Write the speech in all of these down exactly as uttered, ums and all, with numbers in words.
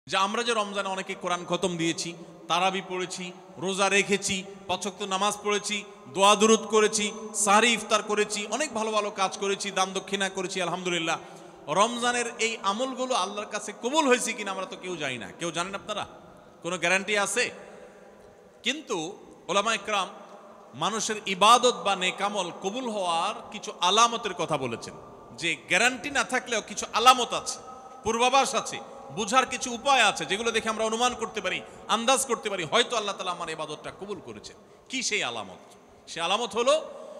যে আমরা যে রমজানে অনেকে কোরআন খতম দিয়েছি, তারাবি পড়েছি, রোজা রেখেছি, পাঁচ ওয়াক্ত নামাজ পড়েছি, দোয়া দুরুদ করেছি, সাহরি ইফতার করেছি, অনেক ভালো ভালো কাজ করেছি, দান দক্ষিণা করেছি, আলহামদুলিল্লাহ। রমজানের এই আমলগুলো আল্লাহর কাছে কবুল হয়েছে কিনা আমরা তো কেউ জানি না। কেউ জানেন আপনারা? কোনো গ্যারান্টি আছে? কিন্তু ওলামা ইকরাম মানুষের ইবাদত বা নেকামল কবুল হওয়ার কিছু আলামতের কথা বলেছেন, যে গ্যারান্টি না থাকলেও কিছু আলামত আছে, পূর্বাভাস আছে, বুঝার কিছু উপায় আছে, যেগুলো দেখে আমরা অনুমান করতে পারি, আন্দাজ করতে পারি হয়তো আল্লাহ তাআলা আমার ইবাদতটা কবুল করেছেন। কি সেই আলামত? সে আলামত হলো,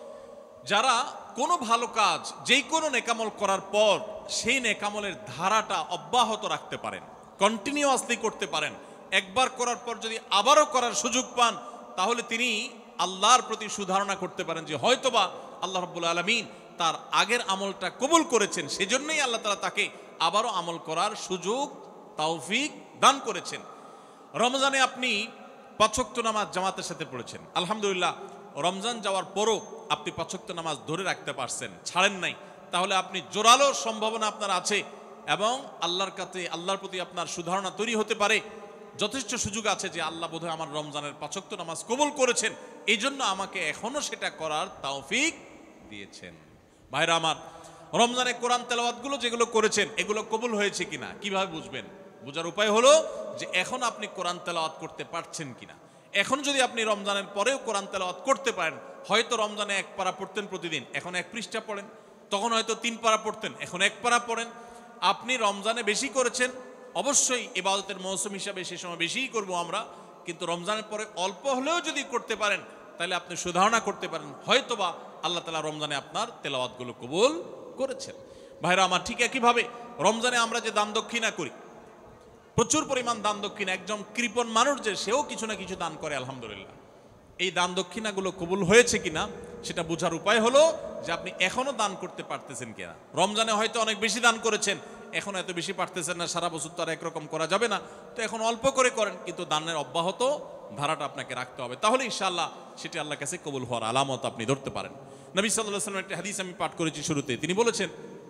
যারা কোনো ভালো কাজ যেই কোনো নেকামল করার পর সেই নেকামলের ধারাটা অব্যাহত রাখতে পারেন, কন্টিনিউয়াসলি করতে পারেন, একবার করার পর যদি আবারও করার সুযোগ পান, তাহলে তিনি আল্লাহর প্রতি সুধারণা করতে পারেন যে হয়তোবা আল্লাহ রাব্বুল আলামিন তার আগের আমলটা কবুল করেছেন, সেজন্যই আল্লাহ তাআলা তাকে আবারও আমল করার সুযোগ তৌফিক দান করেছেন। রমজানে আপনি পাঁচ ওয়াক্ত নামাজ জামাতের সাথে পড়েছেন, আলহামদুলিল্লাহ। রমজান যাওয়ার পরও আপনি পাঁচ ওয়াক্ত নামাজ ধরে রাখতে পারছেন, ছাড়েন নাই, তাহলে আপনি জোরালো সম্ভাবনা আপনার আছে এবং আল্লাহর কাছে আল্লাহর প্রতি আপনার সুধারণা তৈরি হতে পারে। যথেষ্ট সুযোগ আছে যে আল্লাহ বোধহয় আমার রমজানের পাঁচ ওয়াক্ত নামাজ কবুল করেছেন, এই জন্য আমাকে এখনো সেটা করার তৌফিক দিয়েছেন। ভাইরা আমার, রমজানে কোরআন তেলাওয়াতগুলো যেগুলো করেছেন এগুলো কবুল হয়েছে কিনা কিভাবে বুঝবেন? বোঝার উপায় হলো যে এখন আপনি কোরআন তেলাওয়াত করতে পারছেন কিনা। এখন যদি আপনি রমজানের পরেও কোরআন তেলাওয়াত করতে পারেন, হয়তো রমজানে এক পারা পড়তেন প্রতিদিন, এখন এক পৃষ্ঠা পড়েন, তখন হয়তো তিন পারা পড়তেন, এখন এক পারা পড়েন। আপনি রমজানে বেশি করেছেন, অবশ্যই ইবাদতের মৌসুম হিসাবে সে সময় বেশিই করব আমরা, কিন্তু রমজানের পরে অল্প হলেও যদি করতে পারেন তাহলে আপনি সুধারণা করতে পারেন হয়তোবা আল্লাহ তাআলা রমজানে আপনার তেলাওয়াতগুলো কবুল করেছেন। ভাইরা আমার, ঠিক একইভাবে রমজানে আমরা যে দান দক্ষিণা করি, প্রচুর পরিমাণ দান দক্ষিণা, একজন কৃপণ মানুষ যে সেও কিছু না কিছু দান করে, আলহামদুলিল্লাহ। এই দান দক্ষিণাগুলো কবুল হয়েছে কিনা সেটা বোঝার উপায় হলো যে আপনি এখনো দান করতে পারতেছেন কিনা। রমজানে হয়তো অনেক বেশি দান করেছেন, এখন এত বেশি পারতেছেন না, সারা বছর তো আর একরকম করা যাবে না, তো এখন অল্প করে করেন, কিন্তু দানের অব্যাহত ধারাটা আপনাকে রাখতে হবে, তাহলে ইনশাআল্লাহ সেটি আল্লাহর কাছে কবুল হওয়ার আলামত আপনি ধরতে পারেন। নবী সাল্লাল্লাহু আলাইহি ওয়াসাল্লাম একটা হাদিস আমি পাঠ করেছি শুরুতে, তিনি বলেছেন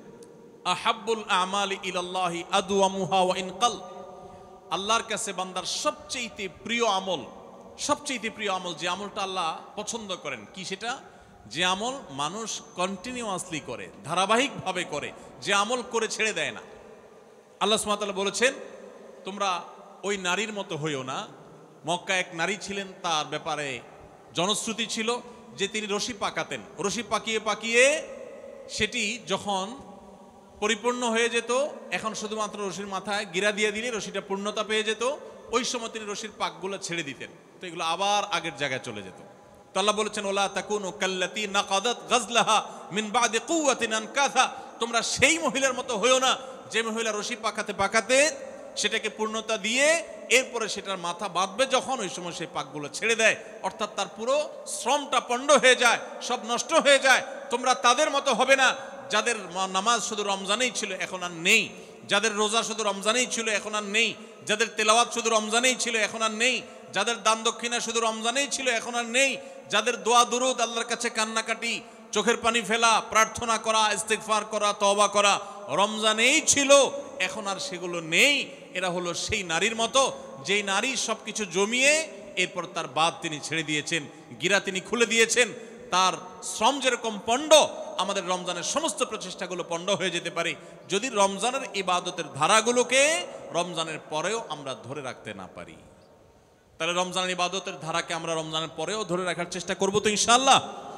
আহাব্বুল আমালি ইলাল্লাহি আদওয়ামুহা ওয়া ইন কাল। আল্লাহর কাছে বান্দার সবচেয়ে প্রিয় আমল, সবচেয়ে প্রিয় আমল, যে আমলটা আল্লাহ পছন্দ করেন, কি সেটা? যে আমল মানুষ কন্টিনিউয়াসলি করে, ধারাবাহিকভাবে করে, যে আমল করে ছেড়ে দেয় না। আল্লাহ সুবহানাহু ওয়া তাআলা বলেছেন, তোমরা ওই নারীর মতো হইও না। মক্কা এক নারী ছিলেন, তার ব্যাপারে জনশ্রুতি ছিল যে তিনি রশি পাকাতেন, রশি পাকিয়ে পাকিয়ে সেটি যখন পরিপূর্ণ হয়ে যেত, এখন শুধুমাত্র রশির মাথায় গিরা দিয়ে দিলে রশিটা পূর্ণতা পেয়ে যেত, ওই সময় তিনি রশির পাকগুলো ছেড়ে দিতেন, তো এগুলো আবার আগের জায়গায় চলে যেত। তো আল্লাহ বলেছেন, ওলা তাকুনু কাল্লাতী নাকাদাত গাজলাহা মিন বাদি কুওয়াতিন আনকাসা, তোমরা সেই মহিলার মতো হইও না যে মহিলা রশি পাকাতে পাকাতে সেটাকে পূর্ণতা দিয়ে এরপরে সেটার মাথা বাঁধবে যখন, ওই সময় সেই পাকগুলো ছেড়ে দেয়, অর্থাৎ তার পুরো শ্রমটা পণ্ড হয়ে যায়, সব নষ্ট হয়ে যায়। তোমরা তাদের মতো হবে না যাদের নামাজ শুধু রমজানেই ছিল এখন আর নেই, যাদের রোজা শুধু রমজানেই ছিল এখন আর নেই, যাদের তেলাওয়াত শুধু রমজানেই ছিল এখন আর নেই, যাদের দান দক্ষিণা শুধু রমজানেই ছিল এখন আর নেই, যাদের দোয়া দুরুদ, আল্লাহর কাছে কান্নাকাটি, চোখের পানি ফেলা, প্রার্থনা করা, ইস্তিগফার করা, তওবা করা রমজানেই ছিল, এখন আর সেগুলো নেই। এরা হলো সেই নারীর মতো যেই নারী সবকিছু জমিয়ে এরপর তার বাদ তিনি ছেড়ে দিয়েছেন, গিরা তিনি খুলে দিয়েছেন। তার শ্রম যেরকম পণ্ড, আমাদের রমজানের সমস্ত প্রচেষ্টাগুলো পণ্ড হয়ে যেতে পারে যদি রমজানের ইবাদতের ধারাগুলোকে রমজানের পরেও আমরা ধরে রাখতে না পারি। তাহলে রমজানের ইবাদতের ধারাকে আমরা রমজানের পরেও ধরে রাখার চেষ্টা করব তো ইনশাআল্লাহ।